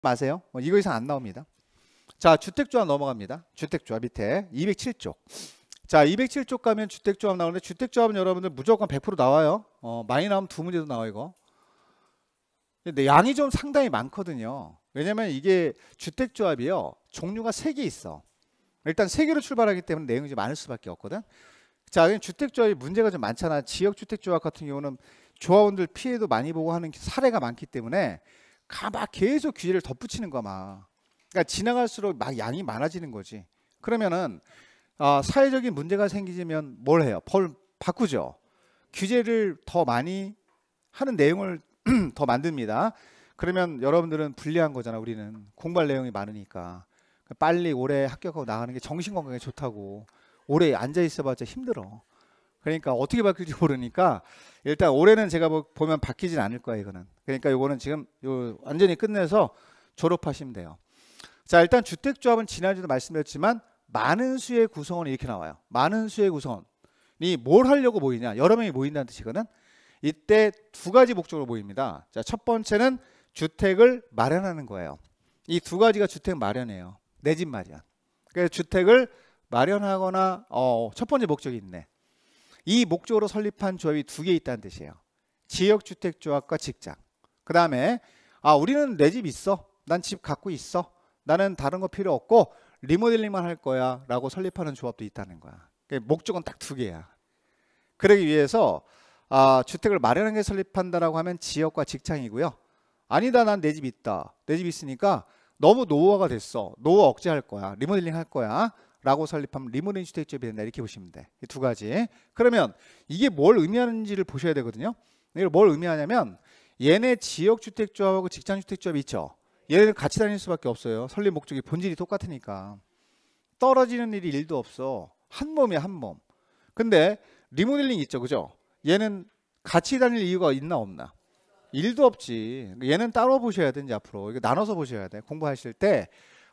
마세요. 이거 이상 안 나옵니다. 자, 주택조합 넘어갑니다. 주택조합 밑에 207쪽. 자, 207쪽 가면 주택조합 나오는데 주택조합은 여러분들 무조건 100% 나와요. 많이 나오면 두 문제도 나와 이거. 근데 양이 좀 상당히 많거든요. 왜냐면 이게 주택조합이요. 종류가 3개 있어. 일단 3개로 출발하기 때문에 내용이 좀 많을 수밖에 없거든. 자, 주택조합이 문제가 좀 많잖아. 지역주택조합 같은 경우는 조합원들 피해도 많이 보고 하는 사례가 많기 때문에 막 계속 규제를 덧붙이는 거야 막. 그러니까 지나갈수록 막 양이 많아지는 거지. 그러면은 사회적인 문제가 생기면 뭘 해요? 벌 바꾸죠. 규제를 더 많이 하는 내용을 더 만듭니다. 그러면 여러분들은 불리한 거잖아. 우리는 공부할 내용이 많으니까 빨리 오래 합격하고 나가는 게 정신건강에 좋다고. 오래 앉아 있어봤자 힘들어. 그러니까 어떻게 바뀔지 모르니까 일단 올해는 제가 보면 바뀌진 않을 거야 이거는. 그러니까 이거는 지금 완전히 끝내서 졸업하시면 돼요. 자, 일단 주택조합은 지난주에도 말씀드렸지만 많은 수의 구성원이 이렇게 나와요. 많은 수의 구성원이 뭘 하려고 모이냐? 여러 명이 모인다는 뜻이거든. 이때 두 가지 목적으로 모입니다. 자, 첫 번째는 주택을 마련하는 거예요. 이 두 가지가 주택 마련이에요. 내 집 마련. 그래서 주택을 마련하거나 첫 번째 목적이 있네. 이 목적으로 설립한 조합이 두 개 있다는 뜻이에요. 지역주택조합과 직장. 그 다음에 우리는 내 집 있어. 난 집 갖고 있어. 나는 다른 거 필요 없고 리모델링만 할 거야 라고 설립하는 조합도 있다는 거야. 목적은 딱 두 개야. 그러기 위해서 주택을 마련하게 설립한다라고 하면 지역과 직장이고요. 아니다, 난 내 집 있다. 내 집 있으니까 너무 노후화가 됐어. 노후화 억제할 거야. 리모델링 할 거야 라고 설립하면 리모델링 주택조합이 된다. 이렇게 보시면 돼. 이 두 가지. 그러면 이게 뭘 의미하는지를 보셔야 되거든요. 이걸 뭘 의미하냐면 얘네 지역주택조합하고 직장주택조합이 있죠. 얘네들 같이 다닐 수밖에 없어요. 설립 목적이 본질이 똑같으니까. 떨어지는 일이 1도 없어. 한 몸이야, 한 몸. 근데 리모델링 있죠, 그죠? 얘는 같이 다닐 이유가 있나 없나? 1도 없지. 얘는 따로 보셔야 돼. 이제 앞으로 이거 나눠서 보셔야 돼. 공부하실 때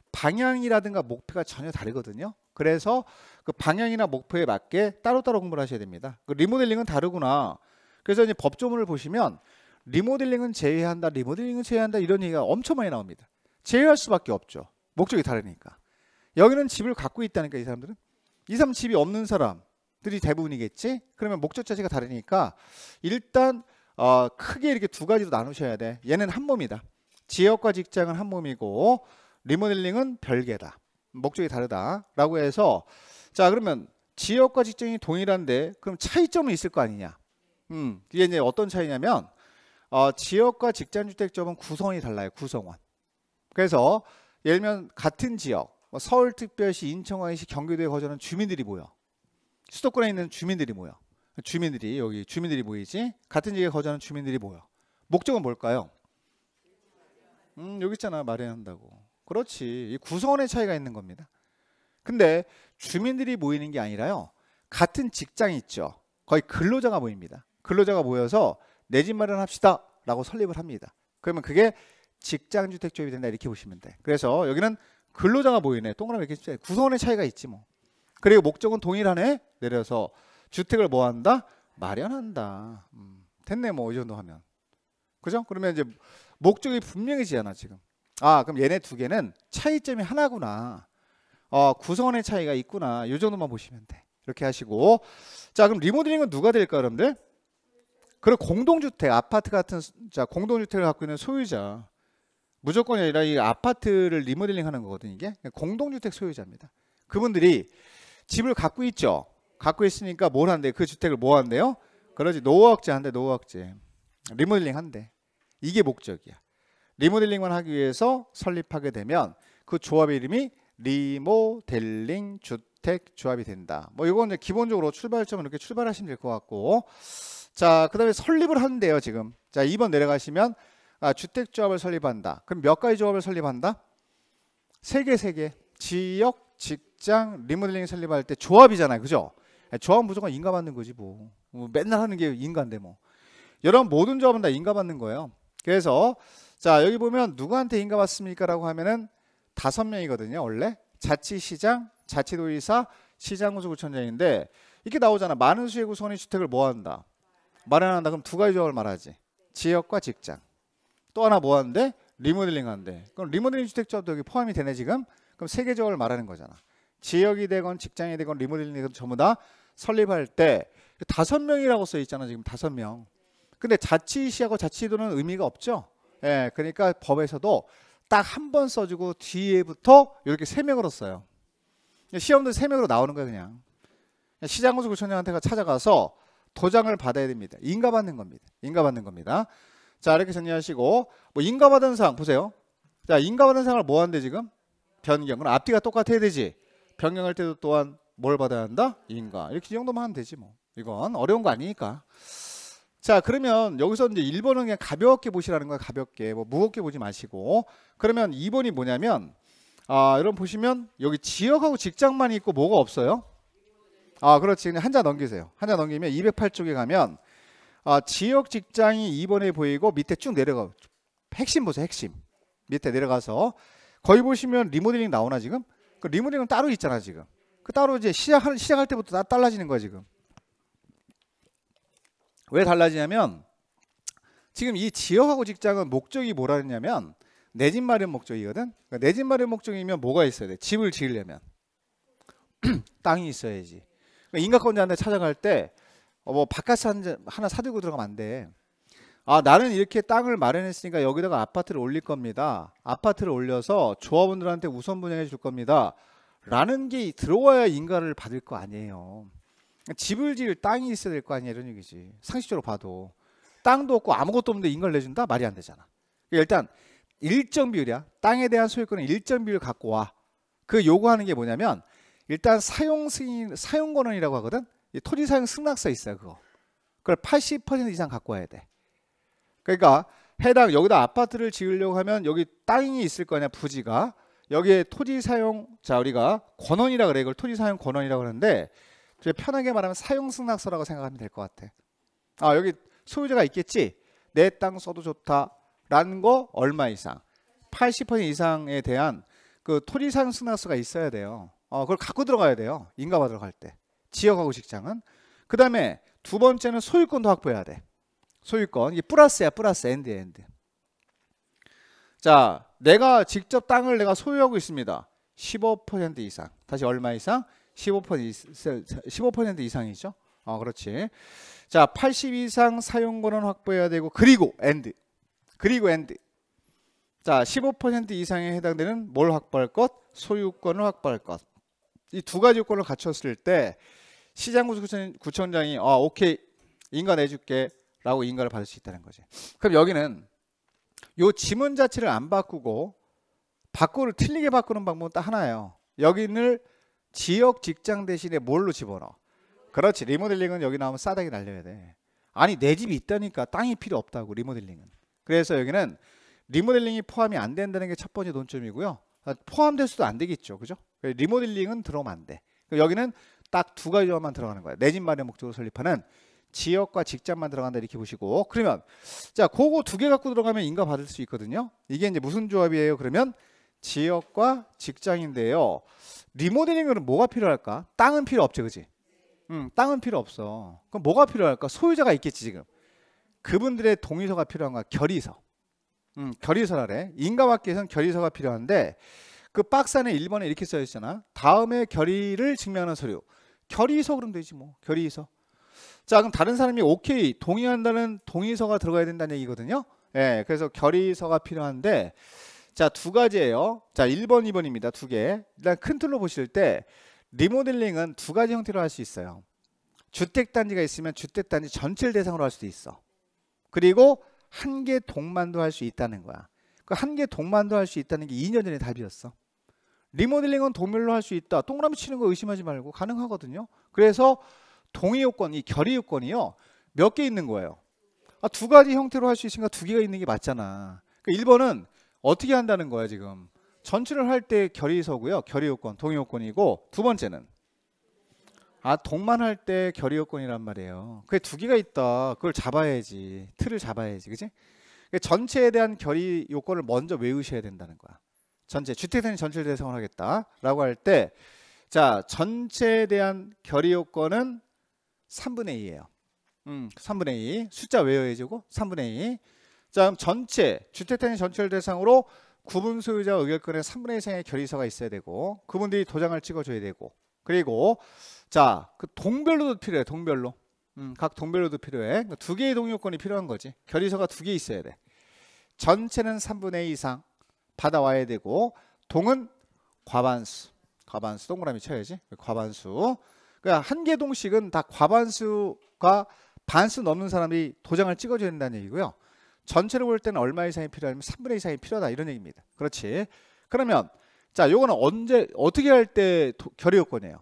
방향이라든가 목표가 전혀 다르거든요. 그래서 그 방향이나 목표에 맞게 따로따로 공부를 하셔야 됩니다. 그 리모델링은 다르구나. 그래서 이제 법조문을 보시면 리모델링은 제외한다, 리모델링은 제외한다 이런 얘기가 엄청 많이 나옵니다. 제외할 수밖에 없죠. 목적이 다르니까. 여기는 집을 갖고 있다니까 이 사람들은. 이 사람 집이 없는 사람들이 대부분이겠지. 그러면 목적 자체가 다르니까 일단 크게 이렇게 두 가지로 나누셔야 돼. 얘는 한 몸이다. 지역과 직장은 한 몸이고 리모델링은 별개다. 목적이 다르다라고 해서 자, 그러면 지역과 직장이 동일한데 그럼 차이점은 있을 거 아니냐. 이게 이제 어떤 차이냐면 지역과 직장주택조합은 구성원이 달라요. 구성원. 그래서 예를 들면 같은 지역 서울특별시, 인천광역시, 경기도에 거주하는 주민들이 모여. 수도권에 있는 주민들이 모여. 주민들이 여기 주민들이 모이지. 같은 지역에 거주하는 주민들이 모여. 목적은 뭘까요? 여기 있잖아. 마련한다고. 그렇지. 이 구성원의 차이가 있는 겁니다. 근데 주민들이 모이는 게 아니라요. 같은 직장이 있죠. 거의 근로자가 모입니다. 근로자가 모여서 내 집 마련합시다 라고 설립을 합니다. 그러면 그게 직장주택조합이 된다 이렇게 보시면 돼. 그래서 여기는 근로자가 모이네. 동그라미 이렇게 구성원의 차이가 있지 뭐. 그리고 목적은 동일하네. 내려서 주택을 뭐 한다? 마련한다. 됐네 뭐 이 정도 하면. 그죠? 그러면 이제 목적이 분명해지잖아 지금. 그럼 얘네 두 개는 차이점이 하나구나. 구성원의 차이가 있구나. 이 정도만 보시면 돼. 이렇게 하시고. 자, 그럼 리모델링은 누가 될까 여러분들? 그리고 공동주택, 아파트 같은 공동주택을 갖고 있는 소유자. 무조건이 아니라 이 아파트를 리모델링 하는 거거든요. 이게 공동주택 소유자입니다. 그분들이 집을 갖고 있죠. 갖고 있으니까 뭘 한대? 그 주택을 뭐 한대요? 그러지. 노후 억제 한대. 노후 억제. 리모델링 한대. 이게 목적이야. 리모델링만 하기 위해서 설립하게 되면 그 조합의 이름이 리모델링 주택 조합이 된다. 뭐 이건 이제 기본적으로 출발점은 이렇게 출발하시면 될 것 같고. 자, 그다음에 설립을 한대요 지금. 자, 2번 내려가시면 주택조합을 설립한다. 그럼 몇 가지 조합을 설립한다? 3개. 지역, 직장, 리모델링 설립할 때 조합이잖아요. 그죠? 조합은 무조건 인가받는 거지 뭐. 맨날 하는 게 인가인데 뭐. 여러분 모든 조합은 다 인가받는 거예요. 그래서 자, 여기 보면 누구한테 인가받습니까? 라고 하면은 5명이거든요. 원래 자치시장, 자치도의사, 시장군수구청장인데 이렇게 나오잖아. 많은 수의 구성원이 주택을 뭐 한다? 마련한다. 그럼 두 가지 조합을 말하지. 지역과 직장. 또 하나 뭐 하는데? 리모델링 한대. 그럼 리모델링 주택조합도 여기 포함이 되네 지금. 그럼 세계적으로 말하는 거잖아. 지역이 되건 직장이 되건 리모델링이 되건 전부 다 설립할 때 5명이라고 써 있잖아 지금 5명. 근데 자치시하고 자치도는 의미가 없죠. 예, 그러니까 법에서도 딱 한 번 써주고 뒤에부터 이렇게 3명으로 써요. 시험도 3명으로 나오는 거예요 그냥. 시장군수 구청장한테 찾아가서 도장을 받아야 됩니다. 인가받는 겁니다. 인가받는 겁니다. 자 이렇게 정리하시고 뭐 인가받은 사항 보세요. 자 인가받은 사항을 뭐 한대 지금? 변경. 그럼 앞뒤가 똑같아야 되지. 변경할 때도 또한 뭘 받아야 한다? 인가. 이렇게 이 정도만 하면 되지 뭐. 이건 어려운 거 아니니까. 자 그러면 여기서 이제 1번은 그냥 가볍게 보시라는 거야. 가볍게. 뭐 무겁게 보지 마시고. 그러면 2번이 뭐냐면 여러분 보시면 여기 지역하고 직장만 있고 뭐가 없어요? 그렇지. 그냥 한자 넘기세요. 한자 넘기면 208쪽에 가면 지역 직장이 2번에 보이고 밑에 쭉 내려가. 핵심 보세요. 핵심. 밑에 내려가서 거기 보시면 리모델링 나오나 지금? 그 리모델링은 따로 있잖아 지금. 그 따로 이제 시작할 때부터 달라지는 거야 지금. 왜 달라지냐면 지금 이 지역하고 직장은 목적이 뭐라 했냐면 내 집 마련 목적이거든. 그러니까 내 집 마련 목적이면 뭐가 있어야 돼? 집을 지으려면 땅이 있어야지. 그러니까 인가권자한테 찾아갈 때 뭐 바깥에 하나 사들고 들어가면 안 돼. 나는 이렇게 땅을 마련했으니까 여기다가 아파트를 올릴 겁니다. 아파트를 올려서 조합원들한테 우선 분양해 줄 겁니다. 라는 게 들어와야 인가를 받을 거 아니에요. 집을 지을 땅이 있어야 될 거 아니야 이런 얘기지. 상식적으로 봐도 땅도 없고 아무것도 없는데 인가를 내준다? 말이 안 되잖아. 일단 일정 비율이야. 땅에 대한 소유권은 일정 비율 갖고 와. 그 요구하는 게 뭐냐면 일단 사용권원이라고 하거든. 토지 사용 승낙서 있어요. 그걸 80% 이상 갖고 와야 돼. 그러니까 해당 여기다 아파트를 지으려고 하면 여기 땅이 있을 거냐 부지가. 여기에 토지 사용 우리가 권원이라 그래. 이걸 토지 사용 권원이라고 하는데 편하게 말하면 사용 승낙서라고 생각하면 될 것 같아. 여기 소유자가 있겠지. 내 땅 써도 좋다라는 거 얼마 이상 80% 이상에 대한 그 토지 사용 승낙서가 있어야 돼요. 그걸 갖고 들어가야 돼요. 인가 받으러 갈 때. 지역하고 직장은. 그 다음에 두 번째는 소유권도 확보해야 돼. 소유권. 이게 플러스야. 플러스. 엔드. 자, 내가 직접 땅을 내가 소유하고 있습니다. 15% 이상. 다시 얼마 이상? 15% 이상이죠. 그렇지. 자, 80 이상 사용권은 확보해야 되고 그리고 엔드. 자, 15% 이상에 해당되는 뭘 확보할 것? 소유권을 확보할 것. 이 두 가지 요건을 갖췄을 때 시장구청장이 오케이 인가 내줄게 라고 인가를 받을 수 있다는 거지. 그럼 여기는 요 지문 자체를 안 바꾸고 틀리게 바꾸는 방법은 딱 하나예요. 여기는 지역 직장 대신에 뭘로 집어넣어? 그렇지. 리모델링은 여기 나오면 싸다기 날려야 돼. 아니 내 집이 있다니까 땅이 필요 없다고 리모델링은. 그래서 여기는 리모델링이 포함이 안 된다는 게 첫 번째 논점이고요. 포함될 수도 안 되겠죠. 그죠? 리모델링은 들어오면 안 돼. 여기는 딱 두 가지만 들어가는 거야. 내 집 마련 목적으로 설립하는 지역과 직장만 들어간다 이렇게 보시고. 그러면 자 그거 두 개 갖고 들어가면 인가 받을 수 있거든요. 이게 이제 무슨 조합이에요? 그러면 지역과 직장인데요. 리모델링은 뭐가 필요할까? 땅은 필요 없지, 그지? 땅은 필요 없어. 그럼 뭐가 필요할까? 소유자가 있겠지 지금. 그분들의 동의서가 필요한 거야. 결의서. 결의서라래. 인가받기 위해서는 결의서가 필요한데 그 박스 안에 1번에 이렇게 써 있잖아. 다음에 결의를 증명하는 서류. 결의서 그러면 되지 뭐. 결의서. 자 그럼 다른 사람이 오케이 동의한다는 동의서가 들어가야 된다는 얘기거든요. 예, 그래서 결의서가 필요한데 자 두 가지예요. 자 1번 2번입니다. 두 개. 일단 큰 틀로 보실 때 리모델링은 두 가지 형태로 할 수 있어요. 주택단지가 있으면 주택단지 전체를 대상으로 할 수도 있어. 그리고 한 개 동만도 할 수 있다는 거야. 그 한 개 동만도 할 수 있다는 게 2년 전에 답이었어. 리모델링은 동별로 할 수 있다. 동그라미 치는 거 의심하지 말고 가능하거든요. 그래서 동의 요건, 이 결의 요건이요. 몇 개 있는 거예요. 두 가지 형태로 할 수 있으니까 두 개가 있는 게 맞잖아. 그러니까 1번은 어떻게 한다는 거야 지금. 전체를 할 때 결의서고요. 결의 요건, 동의 요건이고 두 번째는 동만 할 때 결의 요건이란 말이에요. 그게 두 개가 있다. 그걸 잡아야지. 틀을 잡아야지. 그지? 그러니까 전체에 대한 결의 요건을 먼저 외우셔야 된다는 거야. 전체 주택단지 전체를 대상으로 하겠다라고 할 때 자, 전체에 대한 결의 요건은 3분의 2예요. 3분의 2. 숫자 외워야지고 3분의 2. 자, 그럼 전체 주택 단위 전체를 대상으로 구분 소유자 의결권의 3분의 2 이상의 결의서가 있어야 되고 그분들이 도장을 찍어줘야 되고 그리고 자, 그 동별로도 필요해. 동별로. 각 동별로도 필요해. 두 개의 동의요건이 필요한 거지. 결의서가 두 개 있어야 돼. 전체는 3분의 2 이상 받아와야 되고 동은 과반수. 과반수 동그라미 쳐야지. 과반수. 그러니까 한 개 동씩은 다 과반수가 반수 넘는 사람이 도장을 찍어줘야 된다는 얘기고요. 전체를 볼 때는 얼마 이상이 필요하면 3분의 2 이상이 필요하다 이런 얘기입니다. 그렇지. 그러면 자, 요거는 언제 어떻게 할 때 결의요건이에요?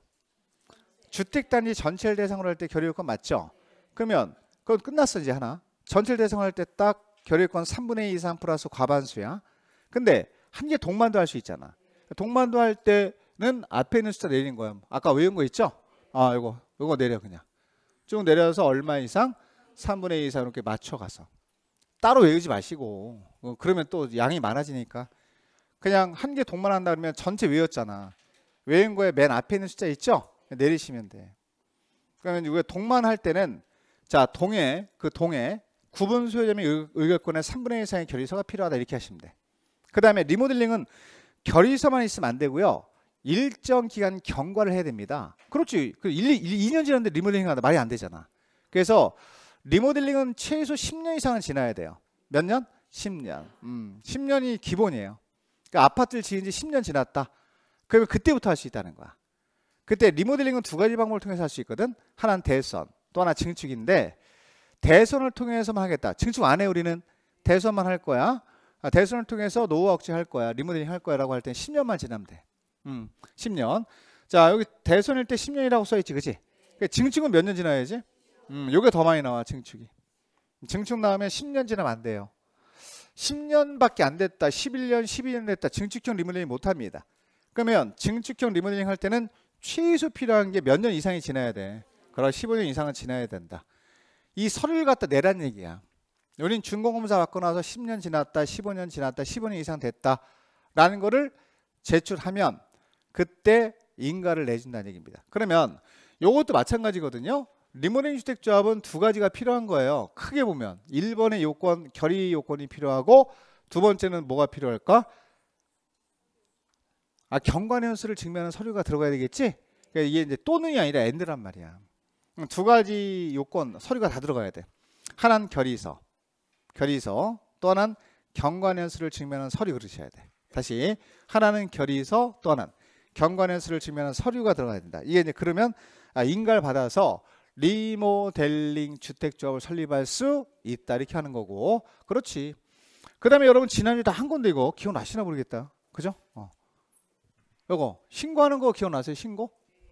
주택 단지 전체를 대상으로 할 때 결의요건 맞죠? 그러면 그건 끝났어 이제 하나. 전체를 대상으로 할 때 딱 결의요건 3분의 2 이상 플러스 과반수야. 근데 한 개 동반도 할 수 있잖아. 동반도 할 때는 앞에 있는 숫자 내리는 거야. 아까 외운 거 있죠? 아, 요거 내려 그냥. 쭉 내려서 얼마 이상? 3분의 2 이상 이렇게 맞춰가서. 따로 외우지 마시고. 그러면 또 양이 많아지니까. 그냥 한 개 동반한다 그러면 전체 외웠잖아. 외운 거에 맨 앞에 있는 숫자 있죠? 내리시면 돼. 그러면 이거 동반할 때는 자, 동에 구분 소유자 및 의결권의 3분의 1 이상의 결의서가 필요하다 이렇게 하시면 돼. 그 다음에 리모델링은 결의서만 있으면 안 되고요. 일정 기간 경과를 해야 됩니다. 그렇지. 2년 지났는데 리모델링 하다 말이 안 되잖아. 그래서 리모델링은 최소 10년 이상은 지나야 돼요. 몇 년? 10년. 10년이 기본이에요. 그러니까 아파트를 지은 지 10년 지났다. 그러면 그때부터 할 수 있다는 거야. 그때 리모델링은 두 가지 방법을 통해서 할 수 있거든. 하나는 대선, 또 하나 증축인데 대선을 통해서만 하겠다. 증축 안 해 우리는. 대선만 할 거야. 대선을 통해서 노후화 억제할 거야. 리모델링 할 거야 라고 할 때 10년만 지나면 돼. 10년. 자, 여기 대선일 때 10년이라고 써있지. 그치? 증축은 몇 년 지나야지? 요게 더 많이 나와. 증축이. 증축 나오면 10년 지나면 안 돼요. 10년밖에 안 됐다. 11년, 12년 됐다. 증축형 리모델링 못합니다. 그러면 증축형 리모델링 할 때는 최소 필요한 게 몇 년 이상이 지나야 돼. 그럼 15년 이상은 지나야 된다. 이 서류를 갖다 내란 얘기야. 우린 준공검사 받고 나서 10년 지났다, 15년 지났다, 15년 이상 됐다 라는 거를 제출하면 그때 인가를 내준다는 얘기입니다. 그러면 요것도 마찬가지거든요. 리모델링 주택조합은 두 가지가 필요한 거예요. 크게 보면 1번의 요건, 결의 요건이 필요하고 두 번째는 뭐가 필요할까? 경관연수를 증명하는 서류가 들어가야 되겠지? 그러니까 이게 이제 또는이 아니라 앤드란 말이야. 두 가지 요건, 서류가 다 들어가야 돼. 하나는 결의서, 또 하나는 경관연수를 증명하는 서류 그러셔야 돼. 다시 하나는 결의서, 또 하나는 경관연수를 증명하는 서류가 들어가야 된다. 이게 이제 그러면 인가를 받아서 리모델링 주택조합을 설립할 수 있다 이렇게 하는 거고. 그렇지. 그 다음에 여러분 지난주에 다 한 건데 이거 기억나시나 모르겠다. 그죠? 요거 신고하는 거 기억나세요? 신고?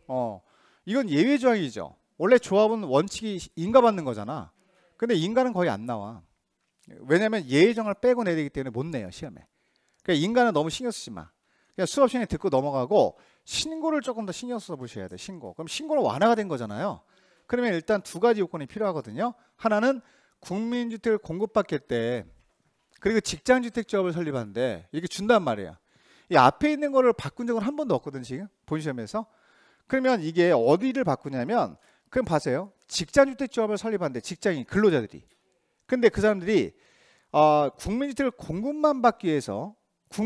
이건 예외 조항이죠. 원래 조합은 원칙이 인가 받는 거잖아. 근데 인가는 거의 안 나와. 왜냐면 예외 조항을 빼고 내야 되기 때문에 못 내요 시험에. 그러니까 인가는 너무 신경 쓰지 마. 그냥 수업 시간에 듣고 넘어가고 신고를 조금 더 신경 써서 보셔야 돼. 신고. 그럼 신고는 완화가 된 거잖아요. 그러면 일단 두 가지 요건이 필요하거든요. 하나는 국민주택을 공급받을 때 그리고 직장주택조합을 설립하는데 이게 준단 말이에요. 이 앞에 있는 거를 바꾼 적은 한 번도 없거든 지금 본 시험에서. 그러면 이게 어디를 바꾸냐면 그럼 봐세요. 직장주택조합을 설립하는데 직장인 근로자들이. 근데 그 사람들이 국민주택을 공급만 받기 위해서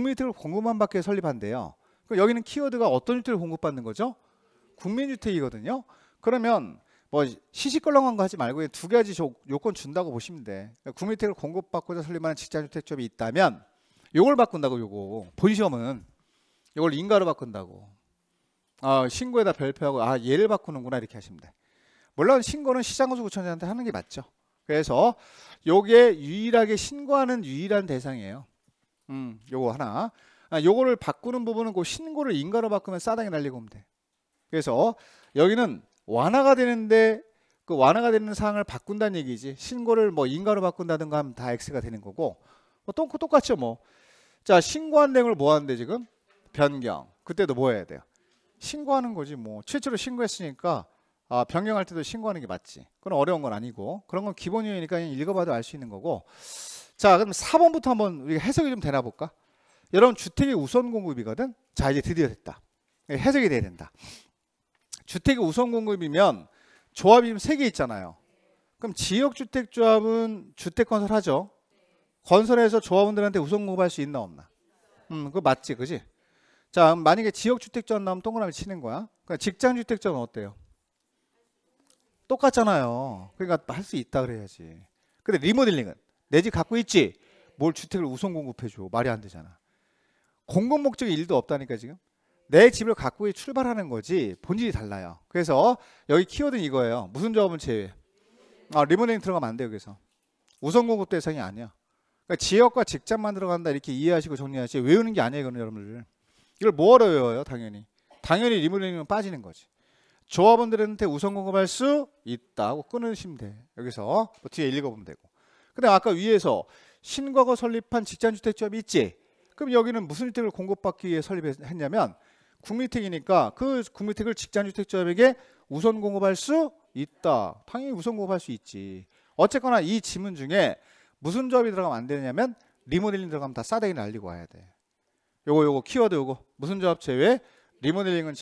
설립한대요. 그럼 여기는 키워드가 어떤 주택을 공급받는 거죠? 국민주택이거든요. 그러면 뭐 시시껄렁한 거 하지 말고 두 가지 요건 준다고 보시면 돼. 국민주택을 공급받고자 설립하는 직장주택조합이 있다면 요걸 바꾼다고. 요거 본 시험은 요걸 인가로 바꾼다고. 신고에다 별표하고 얘를 바꾸는구나 이렇게 하시면 돼. 물론 신고는 시장건설구청장한테 하는 게 맞죠. 그래서 요게 유일하게 신고하는 유일한 대상이에요. 요거 하나. 요거를 바꾸는 부분은 그 신고를 인가로 바꾸면 싸당이 날리고 오면 돼. 그래서 여기는 완화가 되는데 그 완화가 되는 사항을 바꾼다는 얘기지. 신고를 뭐 인가로 바꾼다든가 하면 다 X가 되는 거고. 똑같죠 뭐. 자, 신고한 내용을 뭐 하는데 지금? 변경. 그때도 뭐 해야 돼요? 신고하는 거지 뭐. 최초로 신고했으니까 변경할 때도 신고하는 게 맞지. 그건 어려운 건 아니고. 그런 건 기본 유형이니까 그냥 읽어봐도 알 수 있는 거고. 자, 그럼 4번부터 한번 우리가 해석이 좀 되나 볼까? 여러분 주택의 우선 공급이거든. 자, 이제 드디어 됐다. 해석이 돼야 된다. 주택의 우선 공급이면 조합이 지금 3개 있잖아요. 그럼 지역주택조합은 주택건설 하죠. 건설해서 조합원들한테 우선 공급할 수 있나 없나? 그거 맞지, 그지? 자, 만약에 지역주택조합 나오면 동그라미 치는 거야. 그러니까 직장주택조합은 어때요? 똑같잖아요. 그러니까 할 수 있다 그래야지. 근데 리모델링은 내 집 갖고 있지? 뭘 주택을 우선 공급해줘? 말이 안 되잖아. 공급 목적의 일도 없다니까 지금. 내 집을 갖고 출발하는 거지 본질이 달라요. 그래서 여기 키워드는 이거예요. 무슨 조합은 제외. 리모델링 들어가면 안 돼요. 그래서 우선 공급 대상이 아니야. 그러니까 지역과 직장만 들어간다 이렇게 이해하시고 정리하시. 외우는 게 아니에요, 이거는 여러분들. 이걸 뭐하러 외워요? 당연히 리모델링은 빠지는 거지. 조합원들한테 우선 공급할 수 있다고 끊으시면 돼. 여기서 뭐 뒤에 읽어보면 되고. 근데 아까 위에서 신과거 설립한 직장주택조합이 있지. 그럼 여기는 무슨 주택을 공급받기 위해 설립했냐면 국민택이니까 그 국민택을 직장주택조합에게 우선 공급할 수 있다. 당연히 우선 공급할 수 있지. 어쨌거나 이 지문 중에 무슨 조합이 들어가면 안 되냐면 리모델링 들어가면 다 싸대기 날리고 와야 돼. 요거 키워드 요거 무슨 조합 제외 리모델링은